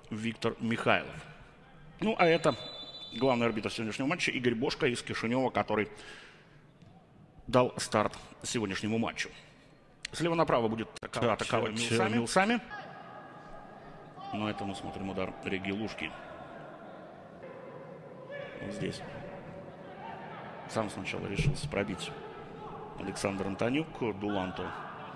Виктор Михайлов. Ну, а это главный арбитр сегодняшнего матча Игорь Бошко из Кишинева, который дал старт сегодняшнему матчу. Слева направо будет атаковать Милсами. Но это мы смотрим удар Реги Лушки. Вот здесь. Сам сначала решился пробить Александр Антонюк, Дуланту.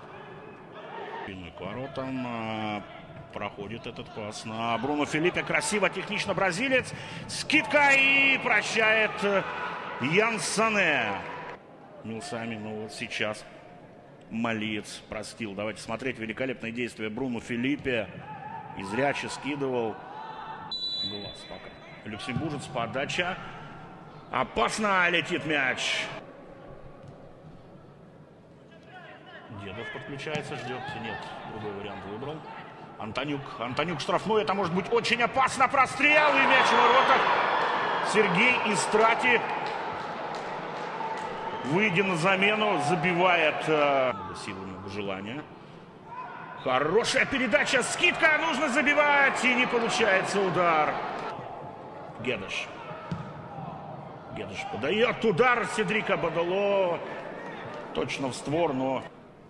К воротам проходит этот пас на Бруно Филиппе. Красиво, технично бразилец. Скидка и прощает Ян Сане. Милсами, ну вот сейчас малиец простил. Давайте смотреть великолепное действие Бруно Филиппе. И зряче скидывал. Глаз пока. Люксембуржец, подача. Опасно летит мяч. Дедов подключается, ждет. Нет, другой вариант выбрал. Антонюк штрафной. Это может быть очень опасно. Прострел и мяч в воротах. Сергей Истрати, выйдя на замену, забивает силы много желания. Хорошая передача. Скидка. Нужно забивать. И не получается удар. Гедеш подает удар Седрика Бадало. Точно в створ, но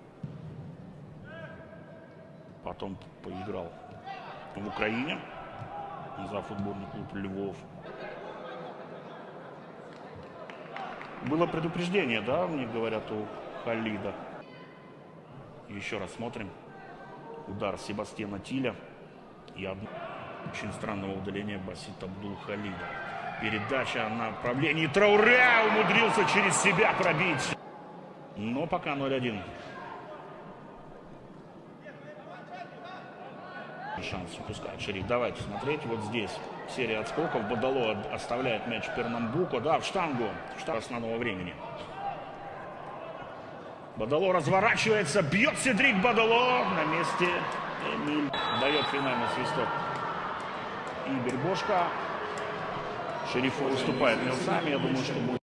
потом поиграл в Украине за футбольный клуб Львов. Было предупреждение, да, мне говорят, у Халида. Еще раз смотрим. Удар Себастьяна Тиля и очень странного удаления Басит Абдул Халида. Передача на направлении Трауре, умудрился через себя пробить. Но пока 0-1. Шанс упускает Шериф. Давайте смотреть. Вот здесь серия отскоков. Бадало оставляет мяч Пернамбуку. Да, в штангу. Штангу основного времени. Бадало разворачивается. Бьет Седрик Бадало. На месте Эмиль дает финальный свисток. Игорь Бошко. Шериф выступает Милсами. Я думаю, что будет